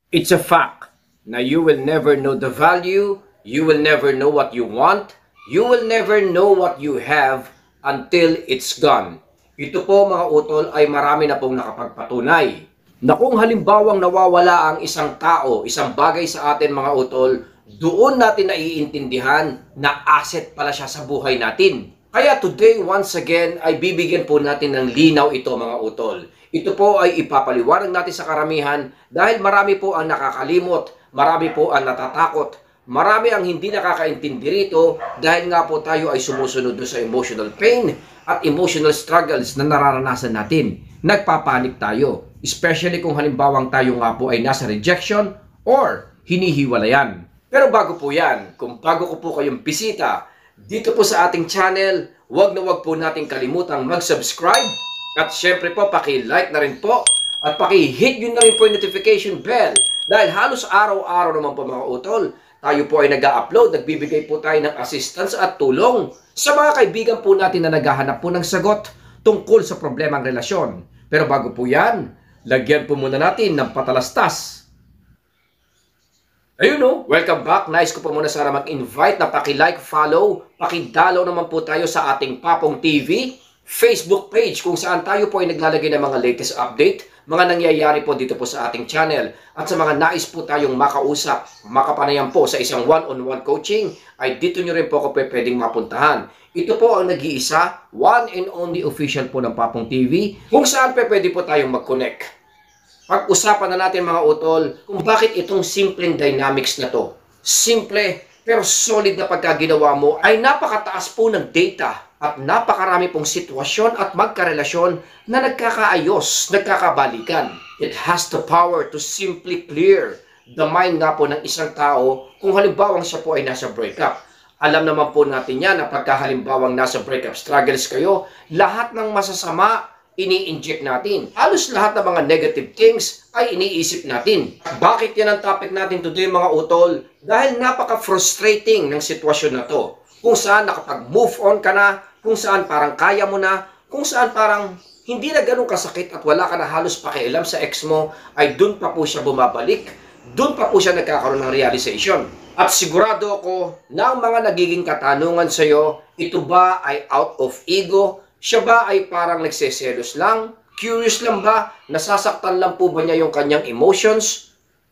It's a fact na you will never know the value, you will never know what you want, you will never know what you have until it's gone. Ito po mga utol ay marami na pong nakapagpatunay na kung halimbawang nawawala ang isang tao, isang bagay sa atin mga utol, doon natin naiintindihan na asset pala siya sa buhay natin. Kaya today, once again, ay bibigyan po natin ng linaw ito mga utol. Ito po ay ipapaliwanag natin sa karamihan dahil marami po ang nakakalimot, marami po ang natatakot, marami ang hindi nakakaintindi rito dahil nga po tayo ay sumusunod sa emotional pain at emotional struggles na nararanasan natin. Nagpapanik tayo, especially kung halimbawang tayo nga po ay nasa rejection or hinihiwalayan. Pero bago po yan, kung bago ko po kayong bisita dito po sa ating channel, wag po nating kalimutang mag-subscribe at syempre po paki-like na rin po at paki-hit nyo na rin po yung notification bell dahil halos araw-araw naman po mga utol, tayo po ay nag-upload, nagbibigay po tayo ng assistance at tulong sa mga kaibigan po natin na naghahanap po ng sagot tungkol sa problemang relasyon. Pero bago po yan, lagyan po muna natin ng patalastas. Ayun no, welcome back. Nice ko po muna sana mag-invite na paki-like, follow, paki-dalaw naman po tayo sa ating Papong TV Facebook page kung saan tayo po ay naglalagay ng mga latest update, mga nangyayari po dito po sa ating channel. At sa mga nais po tayong makausap, makapanayan po sa isang one-on-one coaching, ay dito nyo rin po ako pwedeng mapuntahan. Ito po ang nag-iisa, one and only official po ng Papong TV, kung saan pwede po tayong mag-connect. Pag-usapan na natin mga utol kung bakit itong simpleng dynamics na to. Simple pero solid na pagkaginawa mo ay napakataas po ng data at napakarami pong sitwasyon at magkarelasyon na nagkakaayos, nagkakabalikan. It has the power to simply clear the mind nga po ng isang tao kung halimbawang siya po ay nasa breakup. Alam naman po natin yan na pagka halimbawang nasa breakup struggles kayo, lahat ng masasama ini-inject natin. Halos lahat ng mga negative things ay iniisip natin. Bakit yan ang topic natin today mga utol? Dahil napaka-frustrating ng sitwasyon na to. Kung saan nakapag-move on ka na, kung saan parang kaya mo na, kung saan parang hindi na ganun kasakit at wala ka na halos pakialam sa ex mo, ay dun pa po siya bumabalik, dun pa po siya nagkakaroon ng realization. At sigurado ako na ang mga nagiging katanungan sa'yo, ito ba ay out of ego? Siya ba ay parang nagseselos lang? Curious lang ba? Nasasaktan lang po ba niya yung kanyang emotions?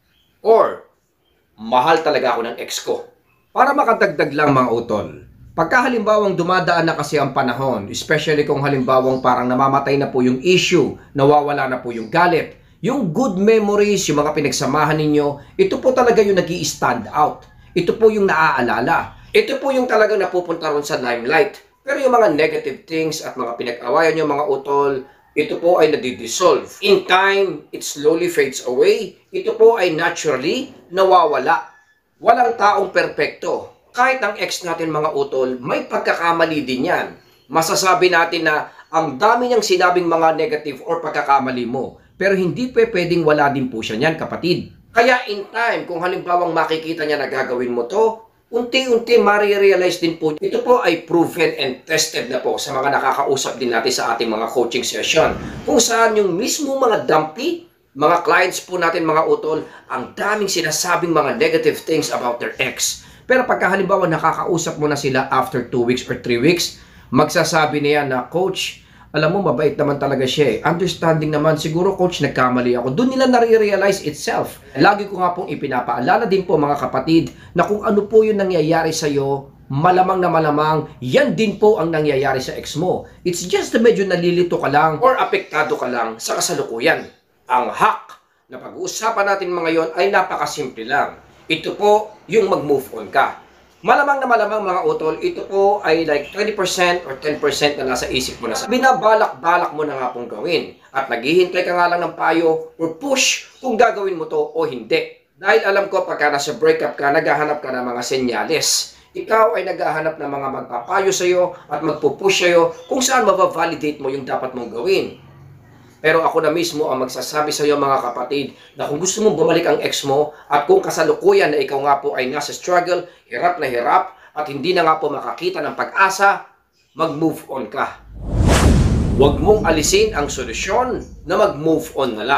Or, mahal talaga ako ng ex ko? Para makadagdag lang mga utol, pagka halimbawang dumadaan na kasi ang panahon, especially kung halimbawang parang namamatay na po yung issue, nawawala na po yung galit, yung good memories, yung mga pinagsamahan ninyo, ito po talaga yung nag-i-stand out. Ito po yung naaalala. Ito po yung talagang napupunta ron sa limelight. Pero yung mga negative things at mga pinag-awayan yung mga utol, ito po ay nadidissolve. In time, it slowly fades away. Ito po ay naturally nawawala. Walang taong perpekto. Kahit ang ex natin mga utol, may pagkakamali din yan. Masasabi natin na ang dami niyang sinabing mga negative or pagkakamali mo. Pero hindi pwedeng wala din po siya niyan kapatid. Kaya in time, kung halimbawang makikita niya na gagawin mo to, unti-unti marirealize din po, ito po ay proven and tested na po sa mga nakakausap din natin sa ating mga coaching session. Kung saan yung mismo mga dumpy, mga clients po natin mga utol, ang daming sinasabing mga negative things about their ex. Pero pagka halimbawa nakakausap mo na sila after 2 weeks or 3 weeks, magsasabi niya na, Coach, alam mo, mabait naman talaga siya eh. Understanding naman, siguro coach, nagkamali ako. Doon nila nare-realize itself. Lagi ko nga pong ipinapaalala din po mga kapatid na kung ano po yung nangyayari sa'yo, malamang na malamang, yan din po ang nangyayari sa ex mo. It's just na medyo nalilito ka lang or apektado ka lang sa kasalukuyan. Ang hack na pag-uusapan natin mga yon ay napakasimple lang. Ito po yung mag-move on ka. Malamang na malamang mga utol, ito po ay like 20% or 10% na nasa isip mo na. Binabalak-balak mo na nga pong gawin. At naghihintay ka nga lang ng payo or push kung gagawin mo to o hindi. Dahil alam ko pagka nasa breakup ka, naghahanap ka ng mga senyales. Ikaw ay naghahanap ng mga magpapayo sa'yo at magpupush sa'yo kung saan mabavalidate mo yung dapat mong gawin. Pero ako na mismo ang magsasabi sa iyo mga kapatid na kung gusto mong bumalik ang ex mo at kung kasalukuyan na ikaw nga po ay nasa struggle, hirap na hirap at hindi na nga po makakita ng pag-asa, mag-move on ka. Huwag mong alisin ang solusyon na mag-move on na lang.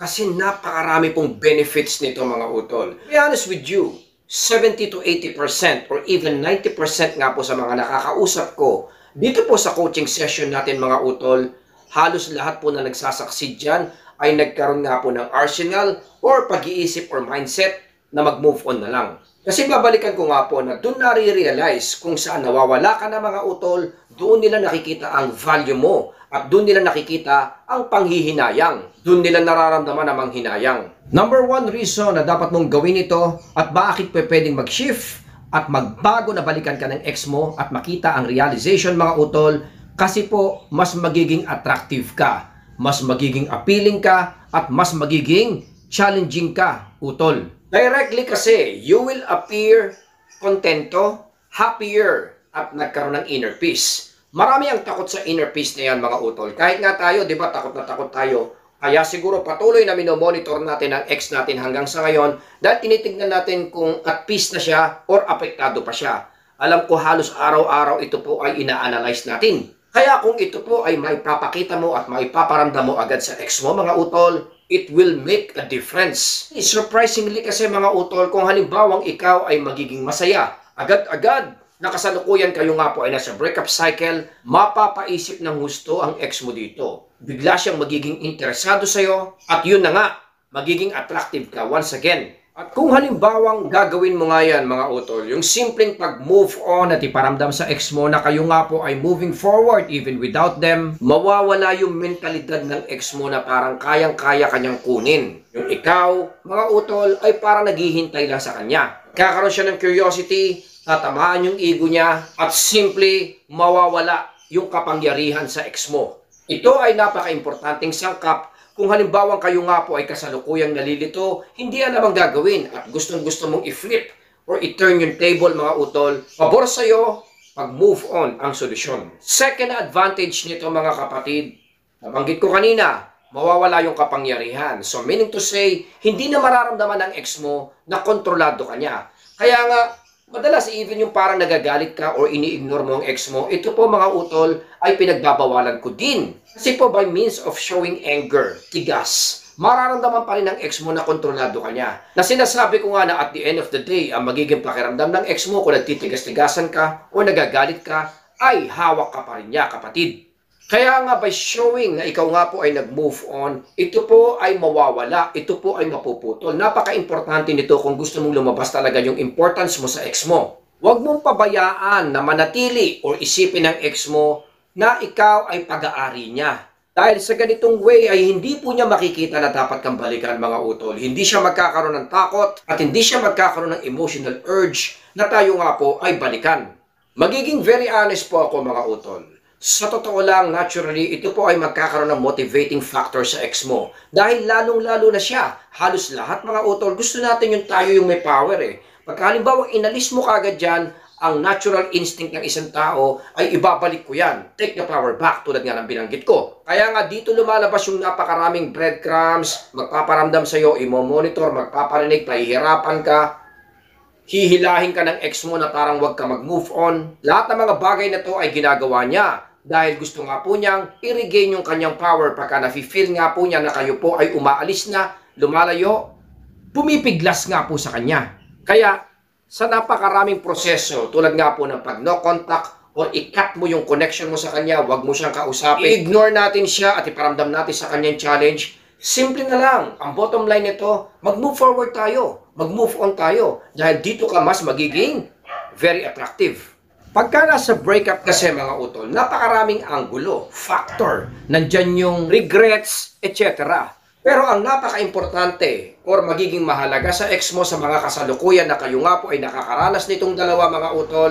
Kasi napakarami pong benefits nito mga utol. To be honest with you, 70 to 80% or even 90% nga po sa mga nakakausap ko dito po sa coaching session natin mga utol, halos lahat po na nagsasucceed dyan ay nagkaroon nga po ng arsenal or pag-iisip or mindset na mag-move on na lang. Kasi babalikan ko nga po na doon nare-realize kung saan nawawala ka na mga utol, doon nila nakikita ang value mo at doon nila nakikita ang panghihinayang. Doon nila nararamdaman ang manghinayang. Number one reason na dapat mong gawin ito at bakit pwedeng mag-shift at magbago na balikan ka ng ex mo at makita ang realization mga utol, kasi po mas magiging attractive ka, mas magiging appealing ka at mas magiging challenging ka utol. Directly kasi, you will appear kontento, happier, at nagkaroon ng inner peace. Marami ang takot sa inner peace na yan mga utol. Kahit nga tayo, di ba, takot na takot tayo. Kaya siguro patuloy na minomonitor natin ang ex natin hanggang sa ngayon dahil tinitignan natin kung at peace na siya or apektado pa siya. Alam ko halos araw-araw ito po ay ina-analyze natin. Kaya kung ito po ay maipapakita mo at maipaparamdam mo agad sa ex mo mga utol, it will make a difference. Surprisingly kasi mga utol, kung halimbawang ikaw ay magiging masaya, agad-agad, nakasalukuyan kayo nga po ay nasa breakup cycle, mapapaisip ng husto ang ex mo dito. Bigla siyang magiging interesado sa'yo, at yun na nga, magiging attractive ka once again. At kung halimbawang gagawin mo nga yan mga utol, yung simpleng pag-move on at iparamdam sa ex mo na kayo nga po ay moving forward even without them, mawawala yung mentalidad ng ex mo na parang kayang-kaya kanyang kunin. Yung ikaw, mga utol, ay parang naghihintay lang sa kanya. Kakaroon siya ng curiosity, tatamaan yung ego niya, at simply mawawala yung kapangyarihan sa ex mo. Ito ay napaka-importanting sangkap. Kung halimbawang kayo nga po ay kasalukuyang nalilito, hindi alam ang gagawin at gustong-gusto mong i-flip or i-turn yung table mga utol, pabor sa'yo, pag-move on ang solusyon. Second advantage nito mga kapatid, nabanggit ko kanina, mawawala yung kapangyarihan. So meaning to say, hindi na mararamdaman ng ex mo na kontrolado ka niya. Kaya nga, madalas even yung parang nagagalit ka or ini-ignore mo ang ex mo, ito po mga utol ay pinagbabawalan ko din. Kasi po by means of showing anger, tigas, mararamdaman pa rin ng ex mo na kontrolado ka niya. Na sinasabi ko nga na at the end of the day, ang magiging pakiramdam ng ex mo kung nagtitigas-tigasan ka o nagagalit ka, ay hawak ka pa rin niya kapatid. Kaya nga by showing na ikaw nga po ay nag-move on, ito po ay mawawala, ito po ay mapuputol. Napaka-importante nito kung gusto mong lumabas talaga yung importance mo sa ex mo. Huwag mong pabayaan na manatili o isipin ng ex mo na ikaw ay pag-aari niya. Dahil sa ganitong way ay hindi po niya makikita na dapat kang balikan mga utol. Hindi siya magkakaroon ng takot at hindi siya magkakaroon ng emotional urge na tayo nga po ay balikan. Magiging very honest po ako mga utol. Sa totoo lang, naturally, ito po ay magkakaroon ng motivating factor sa ex mo. Dahil lalong-lalo na siya. Halos lahat mga utol, gusto natin yung tayo yung may power eh. Pagka halimbawa inalis mo kagad dyan, ang natural instinct ng isang tao ay ibabalik ko yan. Take the power back tulad nga ng binanggit ko. Kaya nga dito lumalabas yung napakaraming breadcrumbs, magpaparamdam sa'yo, imo-monitor, magpaparinig, pahihirapan ka, hihilahin ka ng ex mo na parang wag ka mag-move on. Lahat ng mga bagay na to ay ginagawa niya dahil gusto nga po niyang i-regain yung kanyang power pagka nafe-feel nga po niya na kayo po ay umaalis na, lumalayo, pumipiglas nga po sa kanya. Kaya sa napakaraming proseso, tulad nga po ng pag no contact or i-cut mo yung connection mo sa kanya, wag mo siyang kausapin, i-ignore natin siya at iparamdam natin sa kanyang challenge, simple na lang. Ang bottom line nito, mag-move forward tayo, mag-move on tayo, dahil dito ka mas magiging very attractive. Pagka nasa breakup kasi mga utol, napakaraming anggulo, factor, nandyan yung regrets, etc. Pero ang napaka-importante or magiging mahalaga sa ex mo sa mga kasalukuyan na kayo nga po ay nakakaranas nitong dalawa mga utol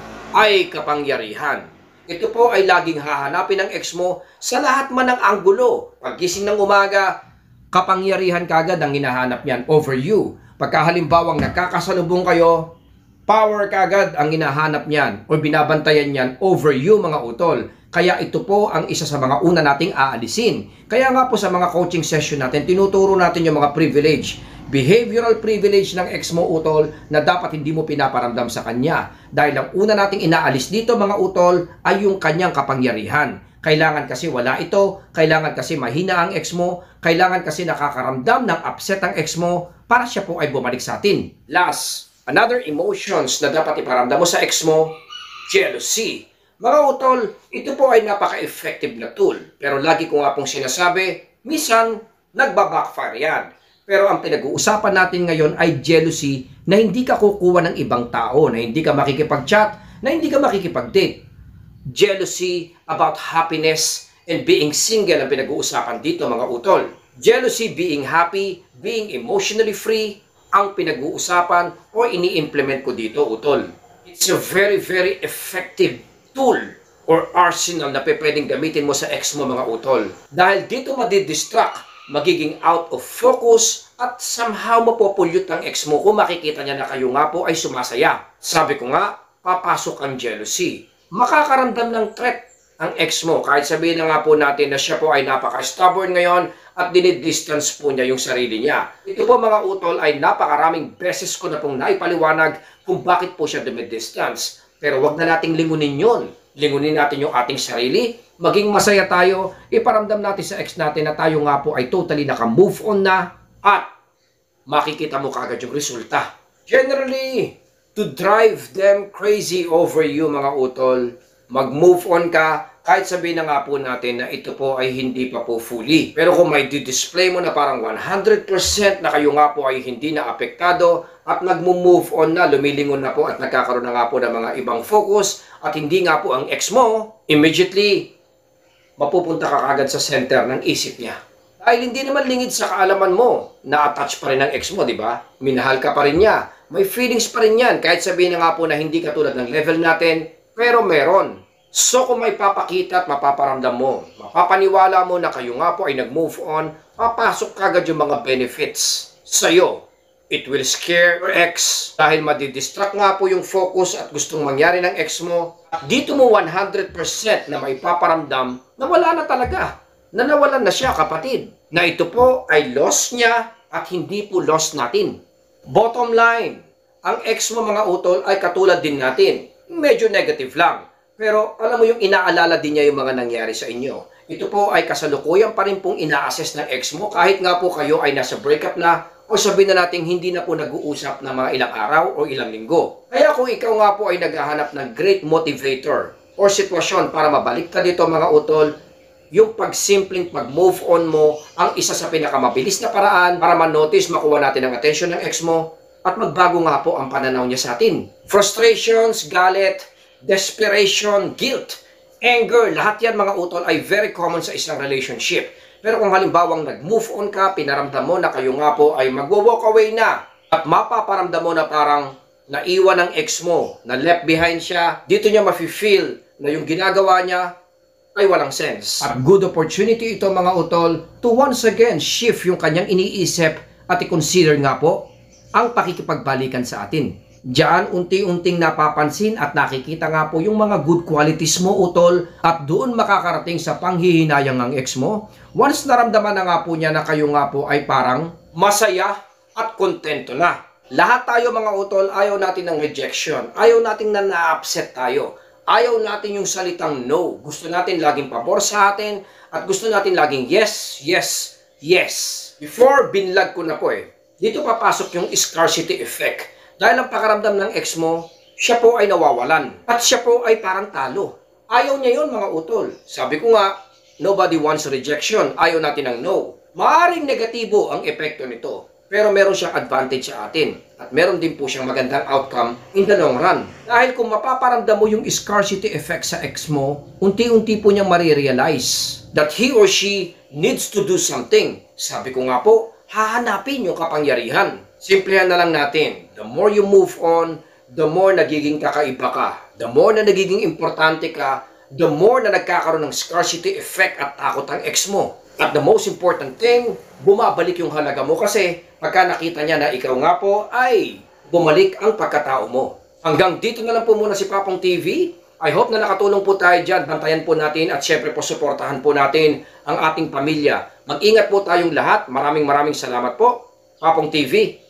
ay kapangyarihan. Ito po ay laging hahanapin ng ex mo sa lahat man ng anggulo. Paggising ng umaga, kapangyarihan kagad ang hinahanap niyan over you. Pagka halimbawang nagkakasalubong kayo, power kagad ang hinahanap niyan o binabantayan niyan over you mga utol. Kaya ito po ang isa sa mga una nating aalisin. Kaya nga po sa mga coaching session natin, tinuturo natin yung mga privilege. Behavioral privilege ng ex mo utol na dapat hindi mo pinaparamdam sa kanya. Dahil ang una nating inaalis dito mga utol ay yung kanyang kapangyarihan. Kailangan kasi wala ito, kailangan kasi mahina ang ex mo, kailangan kasi nakakaramdam ng upset ang ex mo para siya po ay bumalik sa atin. Last, another emotions na dapat iparamdam mo sa ex mo, jealousy. Mga utol, ito po ay napaka-effective na tool. Pero lagi ko nga pong sinasabi, minsan, nagbabackfire yan. Pero ang pinag-uusapan natin ngayon ay jealousy na hindi ka kukuha ng ibang tao, na hindi ka makikipag-chat, na hindi ka makikipag-date. Jealousy about happiness and being single ang pinag-uusapan dito mga utol. Jealousy, being happy, being emotionally free, ang pinag-uusapan o ini-implement ko dito utol. It's a very, very effective tool or arsenal na pwedeng gamitin mo sa ex mo mga utol. Dahil dito madidistract, magiging out of focus at somehow mapopollute ang ex mo kung makikita niya na kayo nga po ay sumasaya. Sabi ko nga, papasok ang jealousy. Makakaramdam ng threat ang ex mo. Kahit sabihin na nga po natin na siya po ay napaka-stubborn ngayon at dinidistance po niya yung sarili niya. Ito po mga utol ay napakaraming beses ko na pong naipaliwanag kung bakit po siya dumidistance. Pero wag na nating lingunin yun. Lingunin natin yung ating sarili, maging masaya tayo, iparamdam natin sa ex natin na tayo nga po ay totally naka-move on na at makikita mo kaagad yung resulta. Generally, to drive them crazy over you mga utol, mag-move on ka, kahit sabihin na nga po natin na ito po ay hindi pa po fully. Pero kung may di-display mo na parang 100% na kayo nga po ay hindi na apektado at nag-move on na, lumilingon na po at nagkakaroon na nga po ng mga ibang focus at hindi nga po ang ex mo, immediately, mapupunta ka kagad sa center ng isip niya. Dahil hindi naman lingid sa kaalaman mo, na-attach pa rin ng ex mo, di ba? Minahal ka pa rin niya. May feelings pa rin yan, kahit sabihin na nga po na hindi katulad ng level natin, pero meron. So kung may papakita at mapaparamdam mo, mapapaniwala mo na kayo nga po ay nag-move on, papasok kagad yung mga benefits sa'yo. It will scare your ex dahil madidistract nga po yung focus at gustong mangyari ng ex mo. At dito mo 100% na may paparamdam na wala na talaga, na nawalan na siya kapatid. Na ito po ay loss niya at hindi po loss natin. Bottom line, ang ex mo mga utol ay katulad din natin. Medyo negative lang. Pero alam mo yung inaalala din niya yung mga nangyari sa inyo. Ito po ay kasalukuyan pa rin pong ina-assess ng ex mo kahit nga po kayo ay nasa breakup na o sabihin na natin hindi na po nag-uusap ng mga ilang araw o ilang linggo. Kaya kung ikaw nga po ay naghahanap ng great motivator o sitwasyon para mabalik ka dito mga utol, yung pagsimpleng pag-move on mo ang isa sa pinakamabilis na paraan para ma-notice, makuha natin ang attention ng ex mo at magbago nga po ang pananaw niya sa atin. Frustrations, galit, desperation, guilt, anger, lahat yan mga utol ay very common sa isang relationship. Pero kung halimbawang nag-move on ka, pinaramdam mo na kayo nga po ay mag-walk away na at mapaparamdam mo na parang naiwan ng ex mo, na left behind siya, dito niya mafe-feel na yung ginagawa niya ay walang sense. At good opportunity ito mga utol to once again shift yung kanyang iniisip at i-consider nga po ang pakikipagbalikan sa atin. Diyan unti-unting napapansin at nakikita nga po yung mga good qualities mo utol at doon makakarating sa panghihinayang ng ex mo. Once naramdaman na nga po niya na kayo nga po ay parang masaya at kontento na. Lahat tayo mga utol ayaw natin ng rejection, ayaw natin na na-upset tayo. Ayaw natin yung salitang no. Gusto natin laging pabor sa atin at gusto natin laging yes, yes, yes. Before, binlag ko na po dito papasok yung scarcity effect. Dahil ang pakaramdam ng ex mo, siya po ay nawawalan. At siya po ay parang talo. Ayaw niya yun mga utol. Sabi ko nga, nobody wants rejection. Ayaw natin ng no. Maaring negatibo ang epekto nito. Pero meron siyang advantage sa atin. At meron din po siyang magandang outcome in the long run. Dahil kung mapaparamdam mo yung scarcity effect sa ex mo, unti-unti po niyang marirealize that he or she needs to do something. Sabi ko nga po, hahanapin yung kapangyarihan. Simplihan na lang natin. The more you move on, the more nagiging kakaiba ka. The more na nagiging importante ka, the more na nagkakaroon ng scarcity effect at takot ang ex mo. At the most important thing, bumabalik yung halaga mo kasi pagka nakita niya na ikaw nga po ay bumalik ang pagkatao mo. Hanggang dito na lang po muna si Papong TV. I hope na nakatulong po tayo dyan. Bantayan po natin at syempre po suportahan po natin ang ating pamilya. Mag-ingat po tayong lahat. Maraming salamat po. Papong TV.